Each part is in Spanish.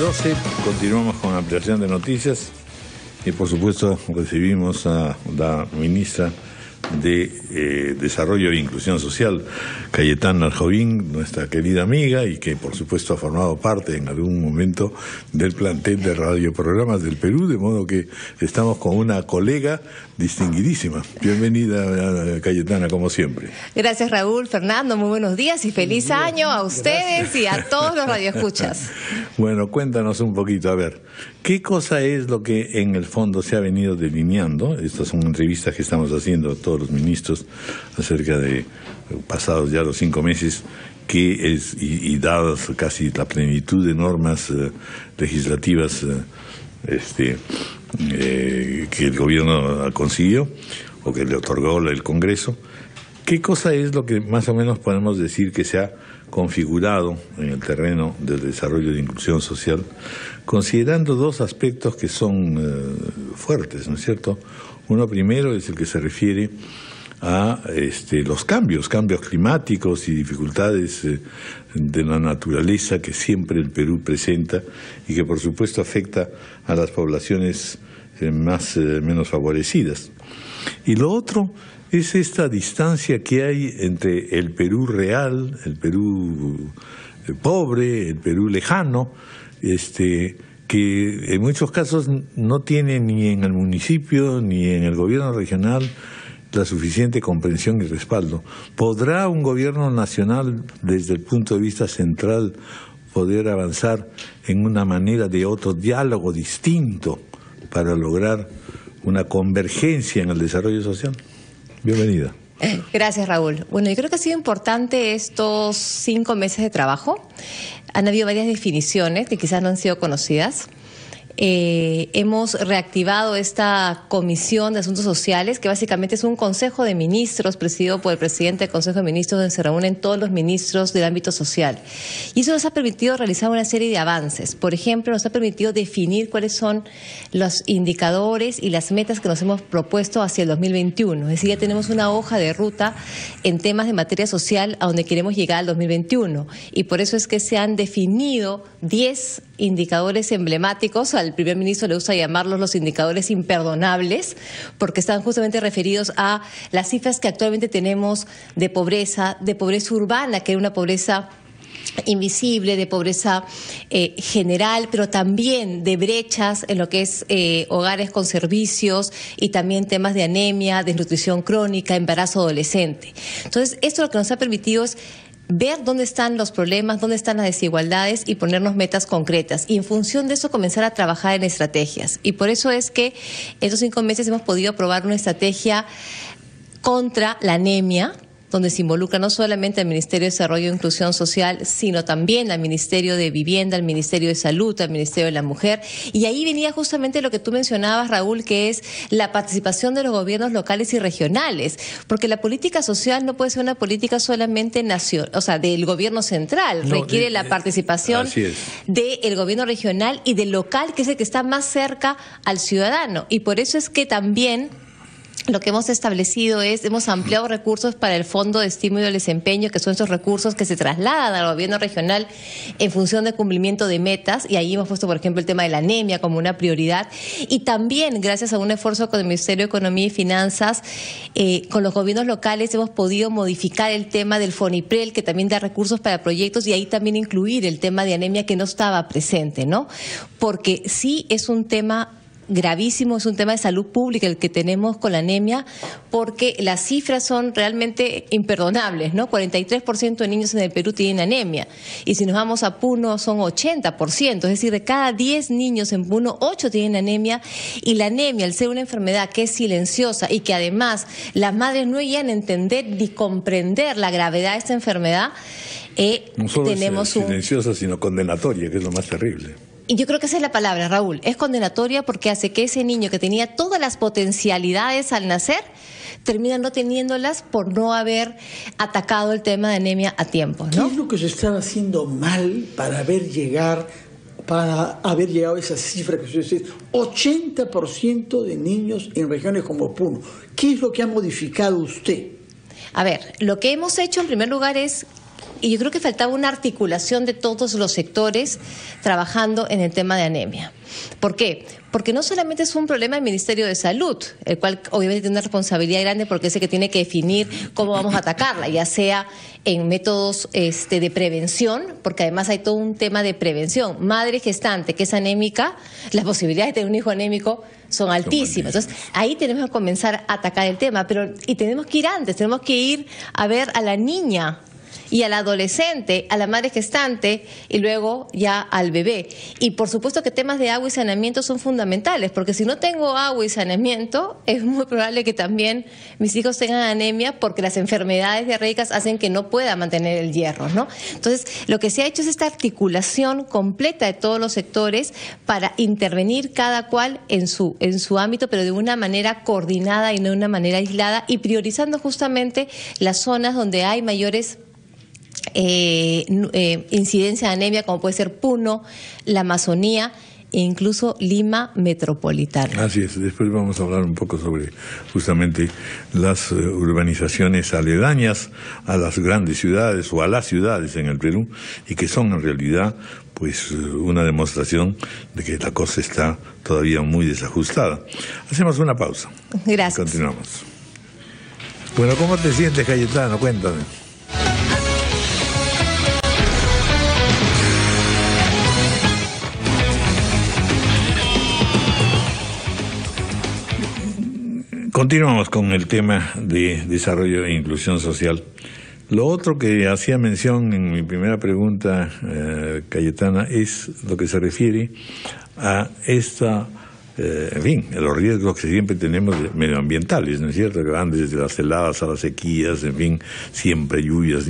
9:12, continuamos con ampliación de noticias y por supuesto recibimos a la ministra de Desarrollo e Inclusión Social, Cayetana Arjovín, nuestra querida amiga y que por supuesto ha formado parte en algún momento del plantel de radioprogramas del Perú, de modo que estamos con una colega distinguidísima. Bienvenida, Cayetana, como siempre. Gracias, Raúl, Fernando, muy buenos días y feliz año a ustedes. Gracias. Y a todos los radioescuchas. Bueno, cuéntanos un poquito, a ver, ¿qué cosa es lo que en el fondo se ha venido delineando? Estas son entrevistas que estamos haciendo a todos los ministros acerca de pasados ya los 5 meses, que es, y dadas casi la plenitud de normas legislativas que el gobierno consiguió o que le otorgó el Congreso, ¿qué cosa es lo que más o menos podemos decir que se ha configurado en el terreno del desarrollo de inclusión social, considerando dos aspectos que son fuertes, ¿no es cierto? Uno primero es el que se refiere a los cambios climáticos y dificultades de la naturaleza que siempre el Perú presenta y que por supuesto afecta a las poblaciones menos favorecidas. Y lo otro es esta distancia que hay entre el Perú real, el Perú pobre, el Perú lejano, que en muchos casos no tiene ni en el municipio ni en el gobierno regional la suficiente comprensión y respaldo. ¿Podrá un gobierno nacional, desde el punto de vista central, poder avanzar en una manera de otro diálogo distinto para lograr una convergencia en el desarrollo social? Bienvenida. Gracias, Raúl. Bueno, yo creo que ha sido importante estos 5 meses de trabajo. Han habido varias definiciones que quizás no han sido conocidas. Hemos reactivado esta Comisión de Asuntos Sociales, que básicamente es un consejo de ministros presidido por el presidente del Consejo de Ministros, donde se reúnen todos los ministros del ámbito social. Y eso nos ha permitido realizar una serie de avances. Por ejemplo, nos ha permitido definir cuáles son los indicadores y las metas que nos hemos propuesto hacia el 2021. Es decir, ya tenemos una hoja de ruta en temas de materia social a donde queremos llegar al 2021. Y por eso es que se han definido 10 indicadores emblemáticos. Al primer ministro le gusta llamarlos los indicadores imperdonables, porque están justamente referidos a las cifras que actualmente tenemos de pobreza urbana, que es una pobreza invisible, de pobreza general, pero también de brechas en lo que es hogares con servicios y también temas de anemia, desnutrición crónica, embarazo adolescente. Entonces, esto lo que nos ha permitido es ver dónde están los problemas, dónde están las desigualdades y ponernos metas concretas. Y en función de eso comenzar a trabajar en estrategias. Y por eso es que en estos 5 meses hemos podido aprobar una estrategia contra la anemia, donde se involucra no solamente al Ministerio de Desarrollo e Inclusión Social, sino también al Ministerio de Vivienda, al Ministerio de Salud, al Ministerio de la Mujer. Y ahí venía justamente lo que tú mencionabas, Raúl, que es la participación de los gobiernos locales y regionales, porque la política social no puede ser una política solamente nacional, o sea, del gobierno central, no, requiere la participación del gobierno regional y del local, que es el que está más cerca al ciudadano. Y por eso es que también lo que hemos establecido es, hemos ampliado recursos para el Fondo de Estímulo al Desempeño, que son esos recursos que se trasladan al gobierno regional en función del cumplimiento de metas, y ahí hemos puesto, por ejemplo, el tema de la anemia como una prioridad, y también, gracias a un esfuerzo con el Ministerio de Economía y Finanzas, con los gobiernos locales hemos podido modificar el tema del FONIPREL, que también da recursos para proyectos, y ahí también incluir el tema de anemia que no estaba presente, ¿no? Porque sí es un tema gravísimo, es un tema de salud pública el que tenemos con la anemia, porque las cifras son realmente imperdonables, ¿no? 43% de niños en el Perú tienen anemia, y si nos vamos a Puno son 80%, es decir, de cada 10 niños en Puno, 8 tienen anemia, y la anemia, al ser una enfermedad que es silenciosa y que además las madres no llegan a entender ni comprender la gravedad de esta enfermedad, no solo tenemos es silenciosa, sino condenatoria, que es lo más terrible. Y yo creo que esa es la palabra, Raúl. Es condenatoria porque hace que ese niño que tenía todas las potencialidades al nacer termina no teniéndolas por no haber atacado el tema de anemia a tiempo, ¿no? ¿Qué es lo que se estaba haciendo mal para haber llegado a esa cifra que usted dice? 80% de niños en regiones como Puno. ¿Qué es lo que ha modificado usted? A ver, lo que hemos hecho en primer lugar es y yo creo que faltaba una articulación de todos los sectores trabajando en el tema de anemia. ¿Por qué? Porque no solamente es un problema del Ministerio de Salud, el cual obviamente tiene una responsabilidad grande porque es el que tiene que definir cómo vamos a atacarla, ya sea en métodos de prevención, porque además hay todo un tema de prevención. Madre gestante que es anémica, las posibilidades de tener un hijo anémico son altísimas. Entonces, ahí tenemos que comenzar a atacar el tema, y tenemos que ir antes, tenemos que ir a ver a la niña y al adolescente, a la madre gestante y luego ya al bebé. Y por supuesto que temas de agua y saneamiento son fundamentales, porque si no tengo agua y saneamiento, es muy probable que también mis hijos tengan anemia, porque las enfermedades diarreicas hacen que no pueda mantener el hierro, ¿no? Entonces, lo que se ha hecho es esta articulación completa de todos los sectores para intervenir cada cual en su ámbito, pero de una manera coordinada y no de una manera aislada, y priorizando justamente las zonas donde hay mayores incidencia de anemia, como puede ser Puno, la Amazonía e incluso Lima metropolitana. Así es, después vamos a hablar un poco sobre justamente las urbanizaciones aledañas a las grandes ciudades o a las ciudades en el Perú, y que son en realidad pues una demostración de que la cosa está todavía muy desajustada. Hacemos una pausa. Gracias. Y continuamos. Bueno, ¿cómo te sientes, Cayetano? Cuéntame. Continuamos con el tema de desarrollo e inclusión social. Lo otro que hacía mención en mi primera pregunta, Cayetana, es lo que se refiere a los riesgos que siempre tenemos medioambientales, ¿no es cierto? Que van desde las heladas a las sequías, en fin, siempre lluvias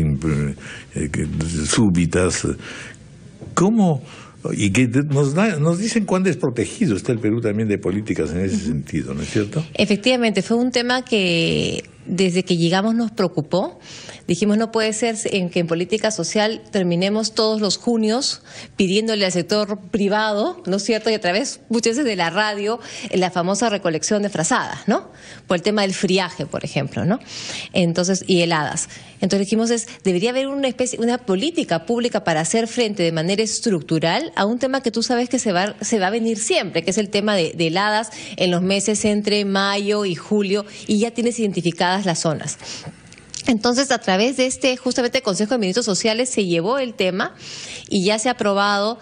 súbitas. ¿Cómo? Y que nos dicen cuán desprotegido está el Perú también de políticas en ese sentido, ¿no es cierto? Efectivamente, fue un tema que desde que llegamos nos preocupó. Dijimos, no puede ser que en política social terminemos todos los junios pidiéndole al sector privado, ¿no es cierto?, y a través muchas veces de la radio, la famosa recolección de frazadas, ¿no?, por el tema del friaje, por ejemplo, ¿no? Entonces, y heladas. Entonces dijimos, debería haber una política pública para hacer frente de manera estructural a un tema que tú sabes que se va a venir siempre, que es el tema de heladas en los meses entre mayo y julio, y ya tienes identificadas las zonas. Entonces, a través de justamente Consejo de Ministros Sociales se llevó el tema y ya se ha aprobado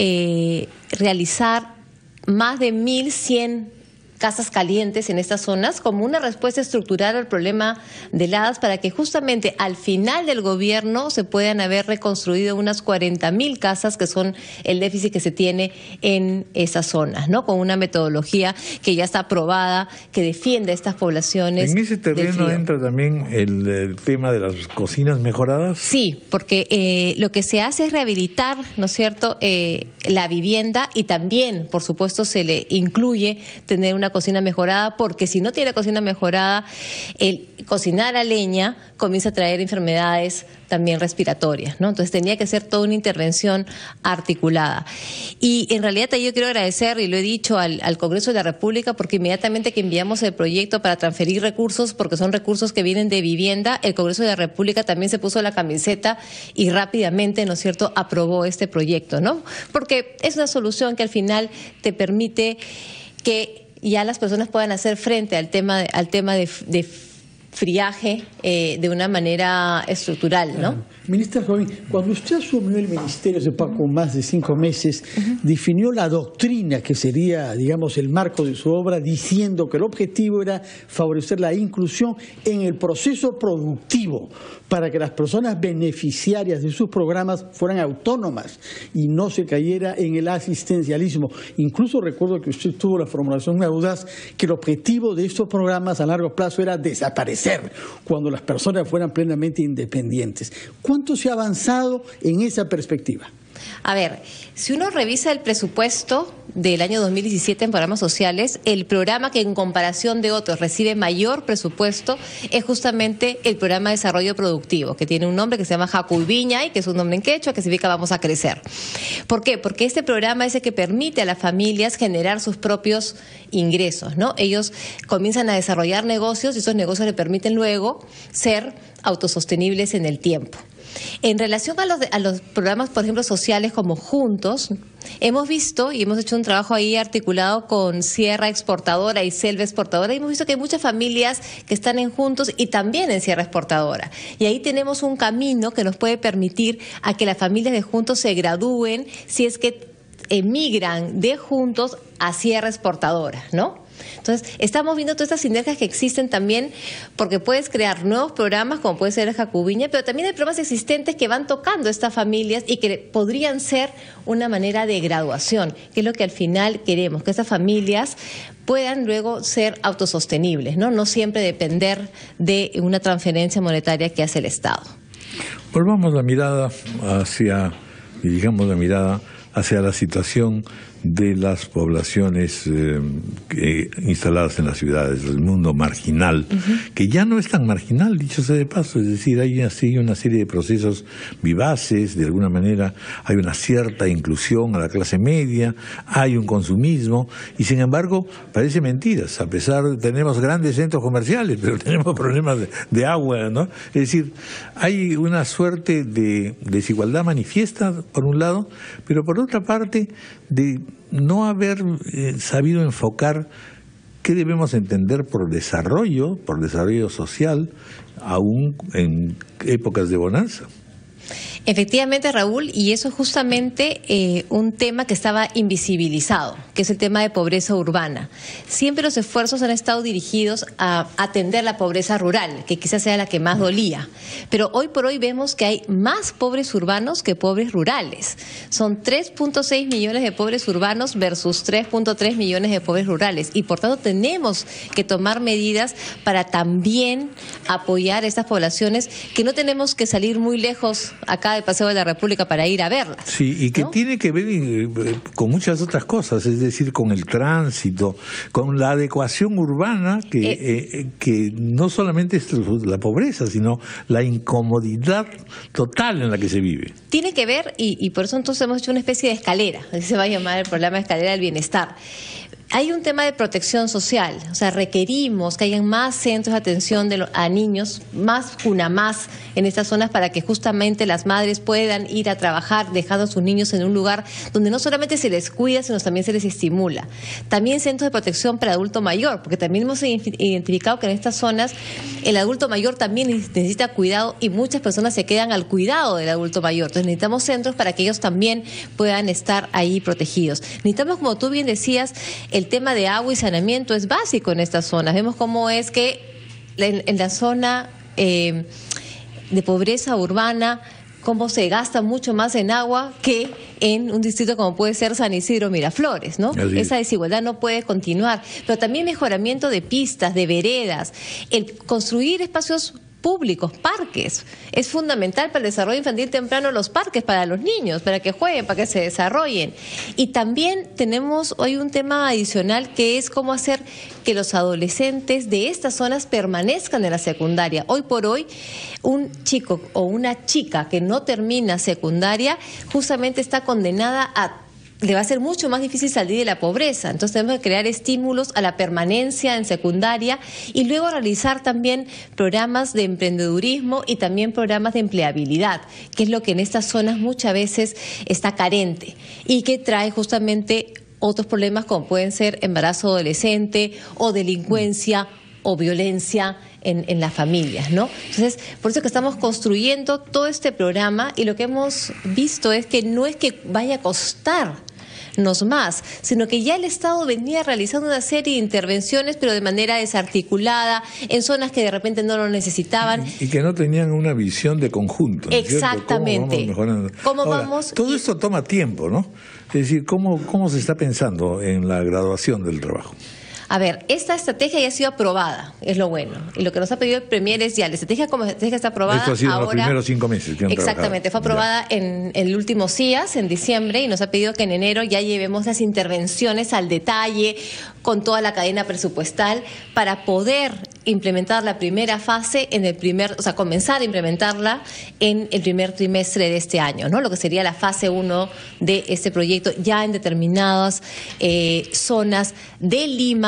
realizar más de 1.100 casas calientes en estas zonas como una respuesta estructural al problema de heladas, para que justamente al final del gobierno se puedan haber reconstruido unas 40.000 casas, que son el déficit que se tiene en esas zonas, ¿no?, con una metodología que ya está aprobada, que defiende a estas poblaciones. ¿En ese terreno entra también el tema de las cocinas mejoradas? Sí, porque lo que se hace es rehabilitar, ¿no es cierto?, la vivienda, y también, por supuesto, se le incluye tener una cocina mejorada, porque si no tiene cocina mejorada, el cocinar a leña comienza a traer enfermedades también respiratorias, ¿no? Entonces tenía que ser toda una intervención articulada. Y en realidad yo quiero agradecer, y lo he dicho, al Congreso de la República, porque inmediatamente que enviamos el proyecto para transferir recursos, porque son recursos que vienen de vivienda, el Congreso de la República también se puso la camiseta y rápidamente, ¿no es cierto?, aprobó este proyecto, ¿no? Porque es una solución que al final te permite que ya las personas puedan hacer frente al tema de friaje de una manera estructural, ¿no? Ministra Jovín, cuando usted asumió el ministerio hace poco más de 5 meses, definió la doctrina que sería, digamos, el marco de su obra, diciendo que el objetivo era favorecer la inclusión en el proceso productivo, para que las personas beneficiarias de sus programas fueran autónomas y no se cayera en el asistencialismo. Incluso recuerdo que usted tuvo la formulación audaz que el objetivo de estos programas a largo plazo era desaparecer cuando las personas fueran plenamente independientes. ¿Cuánto se ha avanzado en esa perspectiva? A ver, si uno revisa el presupuesto del año 2017 en programas sociales, el programa que en comparación de otros recibe mayor presupuesto es justamente el programa de desarrollo productivo, que tiene un nombre que se llama Jacuiviñay, que es un nombre en quechua, que significa vamos a crecer. ¿Por qué? Porque este programa es el que permite a las familias generar sus propios ingresos, ¿no? Ellos comienzan a desarrollar negocios y esos negocios le permiten luego ser autosostenibles en el tiempo. En relación a los programas, por ejemplo, sociales como Juntos, hemos visto y hemos hecho un trabajo ahí articulado con Sierra Exportadora y Selva Exportadora, y hemos visto que hay muchas familias que están en Juntos y también en Sierra Exportadora. Y ahí tenemos un camino que nos puede permitir a que las familias de Juntos se gradúen si es que emigran de Juntos a Sierra Exportadora, ¿no? Entonces, estamos viendo todas estas sinergias que existen también, porque puedes crear nuevos programas, como puede ser el Jacubiña, pero también hay programas existentes que van tocando estas familias y que podrían ser una manera de graduación, que es lo que al final queremos, que estas familias puedan luego ser autosostenibles, ¿no? No siempre depender de una transferencia monetaria que hace el Estado. Volvamos la mirada dirigamos la mirada hacia la situación de las poblaciones instaladas en las ciudades, del mundo marginal, que ya no es tan marginal, dicho sea de paso, es decir, hay así una serie de procesos vivaces, de alguna manera hay una cierta inclusión a la clase media, hay un consumismo, y sin embargo parece mentiras, a pesar de tenemos grandes centros comerciales, pero tenemos problemas de agua, ¿no? Es decir, hay una suerte de desigualdad manifiesta, por un lado, pero por otra parte, de no haber sabido enfocar qué debemos entender por desarrollo social, aún en épocas de bonanza. Efectivamente, Raúl, y eso es justamente un tema que estaba invisibilizado, que es el tema de pobreza urbana. Siempre los esfuerzos han estado dirigidos a atender la pobreza rural, que quizás sea la que más dolía. Pero hoy por hoy vemos que hay más pobres urbanos que pobres rurales. Son 3.6 millones de pobres urbanos versus 3.3 millones de pobres rurales. Y por tanto tenemos que tomar medidas para también apoyar a estas poblaciones, que no tenemos que salir muy lejos acá de Paseo de la República para ir a verlas. Sí, y que ¿no? tiene que ver con muchas otras cosas, es decir, con el tránsito, con la adecuación urbana, que no solamente es la pobreza, sino la incomodidad total en la que se vive. Tiene que ver, y por eso entonces hemos hecho una especie de escalera, así se va a llamar el programa de escalera del bienestar. Hay un tema de protección social, o sea, requerimos que hayan más centros de atención a niños, más CUNAMás en estas zonas, para que justamente las madres puedan ir a trabajar dejando a sus niños en un lugar donde no solamente se les cuida, sino también se les estimula. También centros de protección para adulto mayor, porque también hemos identificado que en estas zonas el adulto mayor también necesita cuidado y muchas personas se quedan al cuidado del adulto mayor. Entonces necesitamos centros para que ellos también puedan estar ahí protegidos. Necesitamos, como tú bien decías, el tema de agua y saneamiento es básico en estas zonas. Vemos cómo es que en la zona de pobreza urbana, cómo se gasta mucho más en agua que en un distrito como puede ser San Isidro, Miraflores, ¿no? Esa desigualdad no puede continuar. Pero también mejoramiento de pistas, de veredas, el construir espacios públicos, parques. Es fundamental para el desarrollo infantil temprano los parques para los niños, para que jueguen, para que se desarrollen. Y también tenemos hoy un tema adicional, que es cómo hacer que los adolescentes de estas zonas permanezcan en la secundaria. Hoy por hoy, un chico o una chica que no termina secundaria justamente está condenada le va a ser mucho más difícil salir de la pobreza. Entonces tenemos que crear estímulos a la permanencia en secundaria y luego realizar también programas de emprendedurismo y también programas de empleabilidad, que es lo que en estas zonas muchas veces está carente y que trae justamente otros problemas como pueden ser embarazo adolescente o delincuencia o violencia en las familias, ¿no? Entonces, por eso que estamos construyendo todo este programa, y lo que hemos visto es que no es que vaya a costarnos más, sino que ya el Estado venía realizando una serie de intervenciones, pero de manera desarticulada, en zonas que de repente no lo necesitaban. Y que no tenían una visión de conjunto, ¿no? Exactamente. ¿Cómo vamos? Todo esto toma tiempo, ¿no? Es decir, ¿cómo se está pensando en la graduación del trabajo? A ver, esta estrategia ya ha sido aprobada, es lo bueno. Y lo que nos ha pedido el Premier es ya, la estrategia como estrategia está aprobada. Esto ha sido ahora, los primeros 5 meses que han exactamente, trabajado. fue aprobada en el último CIAS, en diciembre, y nos ha pedido que en enero ya llevemos las intervenciones al detalle, con toda la cadena presupuestal, para poder implementar la primera fase comenzar a implementarla en el primer trimestre de este año, ¿no? Lo que sería la fase 1 de este proyecto, ya en determinadas zonas de Lima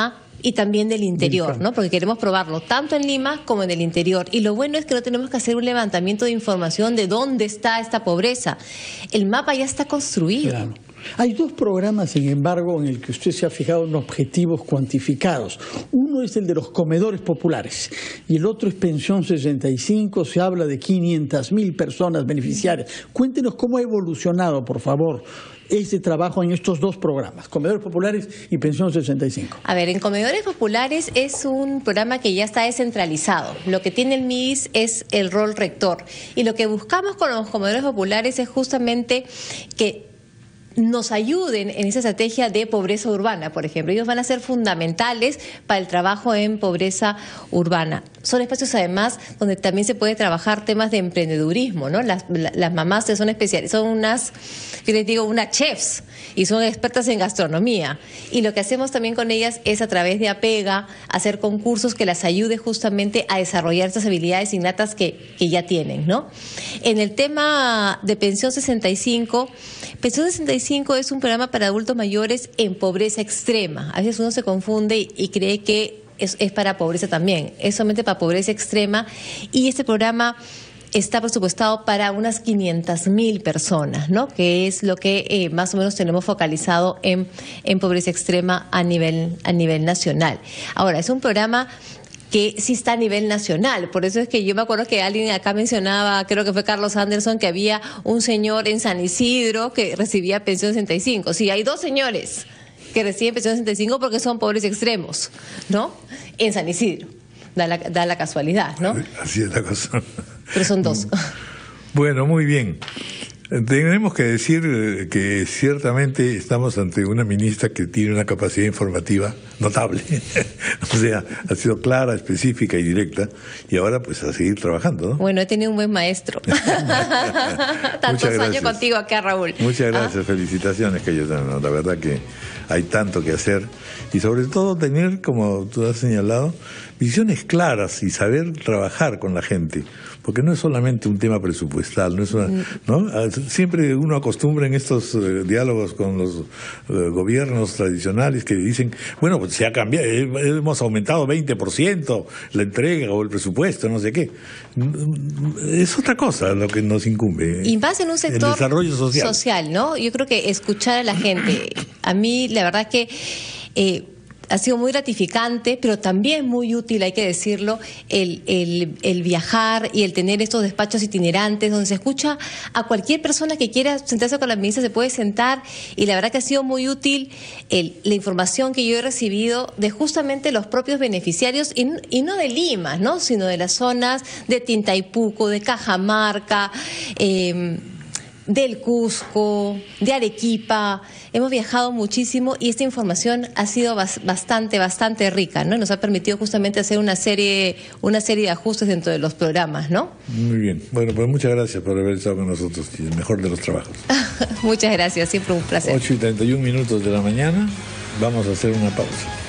y también del interior, ¿no? Porque queremos probarlo tanto en Lima como en el interior. Y lo bueno es que no tenemos que hacer un levantamiento de información de dónde está esta pobreza. El mapa ya está construido. Claro. Hay dos programas, sin embargo, en el que usted se ha fijado en objetivos cuantificados. Uno es el de los comedores populares y el otro es Pensión 65. Se habla de 500.000 personas beneficiarias. Cuéntenos cómo ha evolucionado, por favor, ese trabajo en estos dos programas, Comedores Populares y Pensión 65. A ver, en Comedores Populares es un programa que ya está descentralizado. Lo que tiene el MIDIS es el rol rector. Y lo que buscamos con los Comedores Populares es justamente que nos ayuden en esa estrategia de pobreza urbana, por ejemplo. Ellos van a ser fundamentales para el trabajo en pobreza urbana. Son espacios, además, donde también se puede trabajar temas de emprendedurismo, ¿no? Las mamás son especiales, son unas, yo les digo, unas chefs, y son expertas en gastronomía. Y lo que hacemos también con ellas es, a través de APEGA, hacer concursos que las ayude justamente a desarrollar estas habilidades innatas que ya tienen, ¿no? En el tema de Pensión 65, Pensión 65 es un programa para adultos mayores en pobreza extrema. A veces uno se confunde y cree que es para pobreza también. Es solamente para pobreza extrema, y este programa está presupuestado para unas 500.000 personas, ¿no? Que es lo que más o menos tenemos focalizado en pobreza extrema a nivel nacional. Ahora, es un programa que sí está a nivel nacional. Por eso es que yo me acuerdo que alguien acá mencionaba, creo que fue Carlos Anderson, que había un señor en San Isidro que recibía Pensión 65. Sí, hay dos señores que reciben Pensión 65 porque son pobres extremos, ¿no? En San Isidro. Da la casualidad, ¿no? Así es la cosa. Pero son dos. Bueno, muy bien. Tenemos que decir que ciertamente estamos ante una ministra que tiene una capacidad informativa notable. O sea, ha sido clara, específica y directa, y ahora pues a seguir trabajando, ¿no? Bueno, he tenido un buen maestro. Tantos años contigo acá, Raúl. Muchas gracias, felicitaciones, Cayetano. La verdad que hay tanto que hacer, y sobre todo tener, como tú has señalado, visiones claras y saber trabajar con la gente, porque no es solamente un tema presupuestal, no es una, ¿no? Siempre uno acostumbra en estos diálogos con los gobiernos tradicionales que dicen, bueno, pues se ha cambiado, hemos aumentado 20% la entrega o el presupuesto, no sé qué. Es otra cosa lo que nos incumbe. Y más en un sector el desarrollo social, ¿no? Yo creo que escuchar a la gente, a mí la verdad que ha sido muy gratificante, pero también muy útil, hay que decirlo, el viajar y el tener estos despachos itinerantes donde se escucha a cualquier persona que quiera sentarse con la ministra, se puede sentar, y la verdad que ha sido muy útil la información que yo he recibido de justamente los propios beneficiarios, y no de Lima, ¿no? Sino de las zonas de Tintaypuco, de Cajamarca, del Cusco, de Arequipa. Hemos viajado muchísimo y esta información ha sido bastante rica, ¿no? Nos ha permitido justamente hacer una serie de ajustes dentro de los programas, ¿no? Muy bien. Bueno, pues muchas gracias por haber estado con nosotros, y el mejor de los trabajos. Muchas gracias, siempre un placer. 8:31 de la mañana, vamos a hacer una pausa.